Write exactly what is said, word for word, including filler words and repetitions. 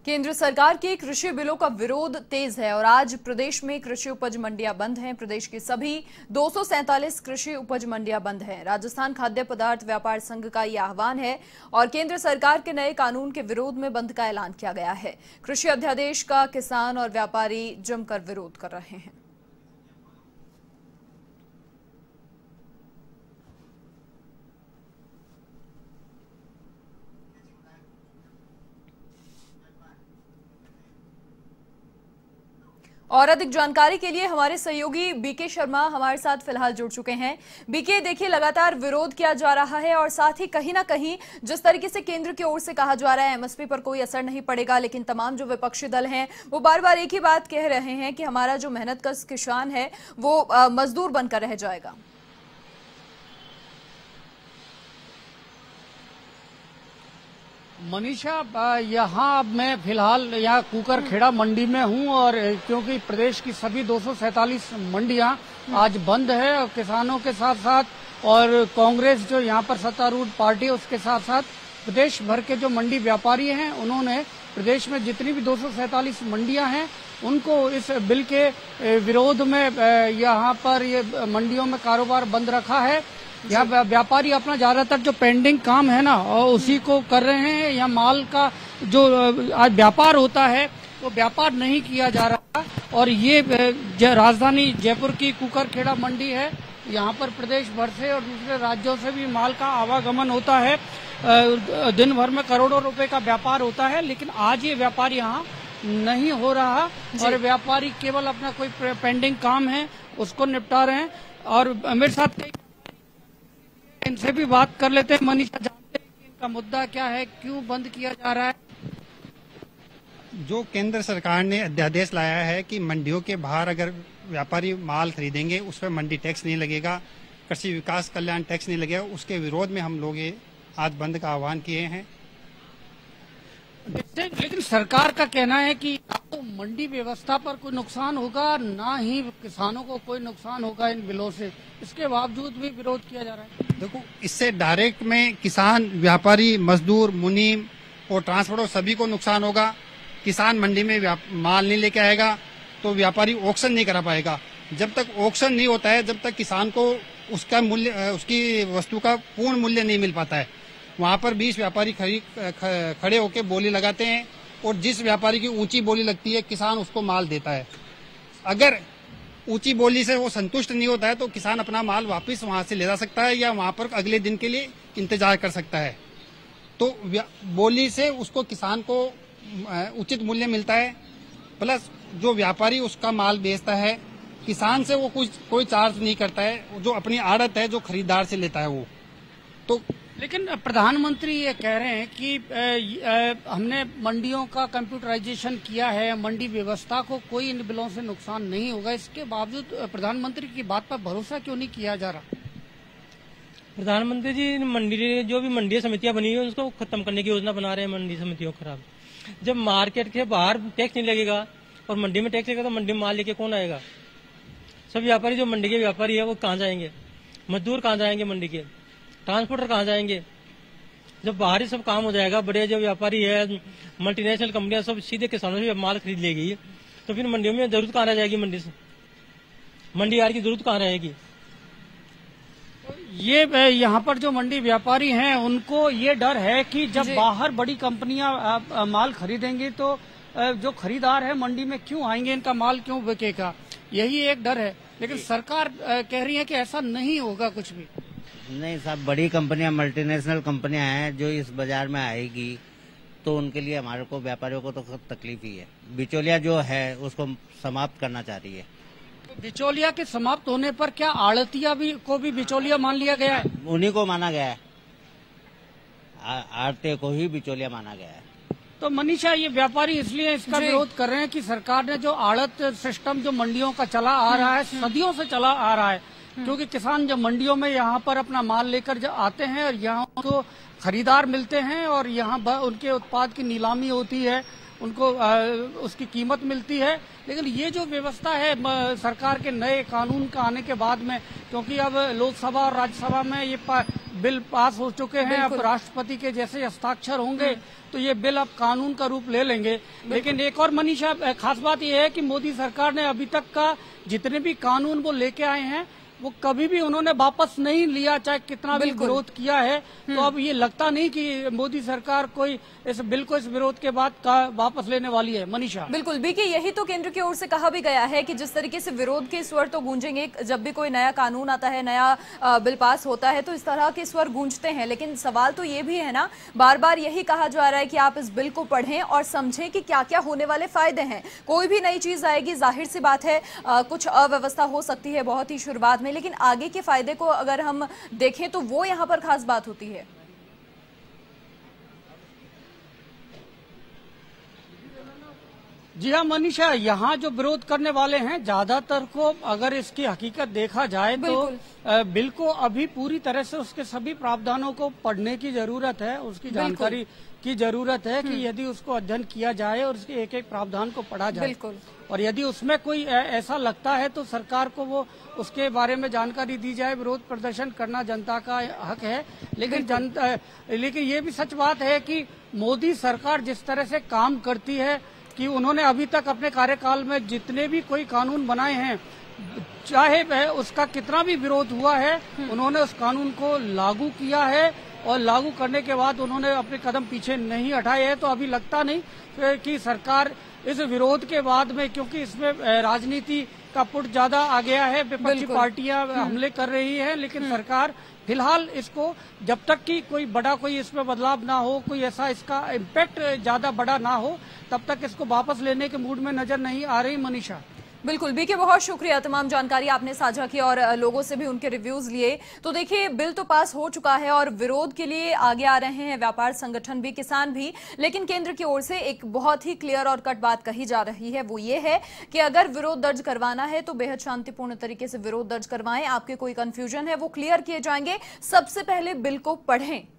केंद्र सरकार के कृषि बिलों का विरोध तेज है और आज प्रदेश में कृषि उपज मंडियां बंद हैं। प्रदेश की सभी दो सौ सैंतालीस कृषि उपज मंडियां बंद हैं। राजस्थान खाद्य पदार्थ व्यापार संघ का यह आह्वान है और केंद्र सरकार के नए कानून के विरोध में बंद का ऐलान किया गया है। कृषि अध्यादेश का किसान और व्यापारी जमकर विरोध कर रहे हैं। और अधिक जानकारी के लिए हमारे सहयोगी बीके शर्मा हमारे साथ फिलहाल जुड़ चुके हैं। बीके, देखिए लगातार विरोध किया जा रहा है और साथ ही कहीं ना कहीं जिस तरीके से केंद्र की ओर से कहा जा रहा है एमएसपी पर कोई असर नहीं पड़ेगा, लेकिन तमाम जो विपक्षी दल हैं वो बार बार एक ही बात कह रहे हैं कि हमारा जो मेहनतकश किसान है वो आ, मजदूर बनकर रह जाएगा। मनीषा, यहाँ मैं फिलहाल यहाँ कुकरखेड़ा मंडी में हूँ और क्योंकि प्रदेश की सभी दो सौ सैंतालीस मंडियाँ आज बंद है और किसानों के साथ साथ और कांग्रेस जो यहाँ पर सत्तारूढ़ पार्टी है उसके साथ साथ प्रदेश भर के जो मंडी व्यापारी हैं उन्होंने प्रदेश में जितनी भी दो सौ सैंतालीस मंडियाँ हैं उनको इस बिल के विरोध में यहाँ पर ये मंडियों में कारोबार बंद रखा है। यहाँ व्यापारी अपना ज्यादातर जो पेंडिंग काम है ना और उसी को कर रहे हैं। यहाँ माल का जो आज व्यापार होता है वो व्यापार नहीं किया जा रहा और ये राजधानी जयपुर की कुकरखेड़ा मंडी है। यहाँ पर प्रदेश भर से और दूसरे राज्यों से भी माल का आवागमन होता है। दिन भर में करोड़ों रुपए का व्यापार होता है, लेकिन आज ये व्यापार यहाँ नहीं हो रहा और व्यापारी केवल अपना कोई पेंडिंग काम है उसको निपटा रहे हैं। और मेरे साथ इनसे भी बात कर लेते हैं। मनीषा, जानते हैं कि इनका मुद्दा क्या है, क्यों बंद किया जा रहा है? जो केंद्र सरकार ने अध्यादेश लाया है कि मंडियों के बाहर अगर व्यापारी माल खरीदेंगे उस पर मंडी टैक्स नहीं लगेगा, कृषि विकास कल्याण टैक्स नहीं लगेगा, उसके विरोध में हम लोग ये आज बंद का आह्वान किए हैं। लेकिन सरकार का कहना है कि तो मंडी व्यवस्था पर कोई नुकसान होगा, ना ही किसानों को कोई नुकसान होगा इन बिलों से, इसके बावजूद भी विरोध किया जा रहा है। देखो, इससे डायरेक्ट में किसान, व्यापारी, मजदूर, मुनीम और ट्रांसपोर्टर सभी को नुकसान होगा। किसान मंडी में माल नहीं लेके आएगा तो व्यापारी ऑक्शन नहीं करा पाएगा। जब तक ऑक्शन नहीं होता है, जब तक किसान को उसका मूल्य, उसकी वस्तु का पूर्ण मूल्य नहीं मिल पाता है। वहाँ पर बीस व्यापारी खड़े होकर बोली लगाते हैं और जिस व्यापारी की ऊंची बोली लगती है किसान उसको माल देता है। अगर ऊंची बोली से वो संतुष्ट नहीं होता है तो किसान अपना माल वापस वहां से ले जा सकता है या वहां पर अगले दिन के लिए इंतजार कर सकता है। तो बोली से उसको किसान को उचित मूल्य मिलता है, प्लस जो व्यापारी उसका माल बेचता है किसान से वो कुछ कोई चार्ज नहीं करता है, जो अपनी आड़त है जो खरीदार से लेता है वो। तो लेकिन प्रधानमंत्री ये कह रहे हैं कि आ, आ, हमने मंडियों का कंप्यूटराइजेशन किया है, मंडी व्यवस्था को कोई इन बिलों से नुकसान नहीं होगा। इसके बावजूद प्रधानमंत्री की बात पर भरोसा क्यों नहीं किया जा रहा? प्रधानमंत्री जी मंडी जो भी मंडी समितियां बनी हुई उसको खत्म करने की योजना बना रहे हैं। मंडी समितियों को खराब, जब मार्केट के बाहर टैक्स नहीं लगेगा और मंडी में टैक्स लगेगा तो मंडी में माल लेके कौन आएगा? सब व्यापारी, जो मंडी के व्यापारी है वो कहाँ जाएंगे? मजदूर कहाँ जाएंगे? मंडी के ट्रांसपोर्टर कहाँ जाएंगे? जब बाहरी सब काम हो जाएगा, बड़े जो व्यापारी है, मल्टीनेशनल कंपनियां सब सीधे किसानों से माल खरीद लेगी, तो फिर मंडियों में जरूरत कहाँ रह जाएगी? मंडी से मंडी यार की जरूरत कहाँ रहेगी? ये यहाँ पर जो मंडी व्यापारी हैं उनको ये डर है कि जब बाहर बड़ी कंपनियां माल खरीदेंगी तो जो खरीदार है मंडी में क्यों आएंगे, इनका माल क्यों बिकेगा, यही एक डर है। लेकिन सरकार कह रही है कि ऐसा नहीं होगा कुछ भी। नहीं साहब, बड़ी कंपनियां, मल्टीनेशनल कंपनियां हैं जो इस बाजार में आएगी तो उनके लिए हमारे को, व्यापारियों को तो तकलीफ ही है। बिचौलिया जो है उसको समाप्त करना चाह रही है। तो बिचौलिया के समाप्त होने पर क्या आड़तिया भी को भी बिचौलिया मान लिया गया है? उन्हीं को माना गया है, आड़ते को ही बिचौलिया माना गया है। तो मनीषा, ये व्यापारी इसलिए इसका विरोध कर रहे हैं कि सरकार ने जो आड़त सिस्टम जो मंडियों का चला आ रहा है, सदियों से चला आ रहा है, क्योंकि किसान जब मंडियों में यहाँ पर अपना माल लेकर जब आते हैं और यहाँ उनको खरीदार मिलते हैं और यहाँ उनके उत्पाद की नीलामी होती है, उनको आ, उसकी कीमत मिलती है। लेकिन ये जो व्यवस्था है सरकार के नए कानून का आने के बाद में, क्योंकि अब लोकसभा और राज्यसभा में ये बिल पास हो चुके हैं, अब राष्ट्रपति के जैसे हस्ताक्षर होंगे तो ये बिल अब कानून का रूप ले लेंगे। लेकिन एक और मनीषा खास बात यह है कि मोदी सरकार ने अभी तक का जितने भी कानून वो लेके आए हैं वो कभी भी उन्होंने वापस नहीं लिया, चाहे कितना भी विरोध किया है। तो अब ये लगता नहीं कि मोदी सरकार कोई इस बिल को इस विरोध के बाद का वापस लेने वाली है। मनीषा बिल्कुल बीके, यही तो केंद्र की ओर से कहा भी गया है कि जिस तरीके से विरोध के स्वर तो गूंजेंगे जब भी कोई नया कानून आता है, नया बिल पास होता है तो इस तरह के स्वर गूंजते हैं। लेकिन सवाल तो ये भी है ना, बार बार यही कहा जा रहा है कि आप इस बिल को पढ़ें और समझें कि क्या क्या होने वाले फायदे हैं। कोई भी नई चीज आएगी, जाहिर सी बात है कुछ अव्यवस्था हो सकती है बहुत ही शुरुआत में, लेकिन आगे के फायदे को अगर हम देखें तो वो यहां पर खास बात होती है। जी हाँ मनीषा, यहाँ जो विरोध करने वाले हैं ज्यादातर को अगर इसकी हकीकत देखा जाए तो बिल को अभी पूरी तरह से उसके सभी प्रावधानों को पढ़ने की जरूरत है, उसकी जानकारी की जरूरत है कि यदि उसको अध्ययन किया जाए और उसके एक एक प्रावधान को पढ़ा जाए और यदि उसमें कोई ऐसा लगता है तो सरकार को वो उसके बारे में जानकारी दी जाए। विरोध प्रदर्शन करना जनता का हक है, लेकिन जनता लेकिन ये भी सच बात है कि मोदी सरकार जिस तरह से काम करती है कि उन्होंने अभी तक अपने कार्यकाल में जितने भी कोई कानून बनाए हैं, चाहे वह उसका कितना भी विरोध हुआ है, उन्होंने उस कानून को लागू किया है और लागू करने के बाद उन्होंने अपने कदम पीछे नहीं हटाए हैं। तो अभी लगता नहीं कि सरकार इस विरोध के बाद में, क्योंकि इसमें राजनीति का पुट ज्यादा आ गया है, विपक्षी पार्टियां हमले कर रही हैं, लेकिन सरकार फिलहाल इसको जब तक कि कोई बड़ा कोई इसमें बदलाव ना हो, कोई ऐसा इसका इम्पैक्ट ज्यादा बड़ा ना हो, तब तक इसको वापस लेने के मूड में नजर नहीं आ रही। मनीषा बिल्कुल बीके, बहुत शुक्रिया, तमाम जानकारी आपने साझा की और लोगों से भी उनके रिव्यूज लिए। तो देखिए बिल तो पास हो चुका है और विरोध के लिए आगे आ रहे हैं व्यापार संगठन भी, किसान भी, लेकिन केंद्र की ओर से एक बहुत ही क्लियर और कट बात कही जा रही है, वो ये है कि अगर विरोध दर्ज करवाना है तो बेहद शांतिपूर्ण तरीके से विरोध दर्ज करवाएं। आपके कोई कंफ्यूजन है वो क्लियर किए जाएंगे। सबसे पहले बिल को पढ़ें।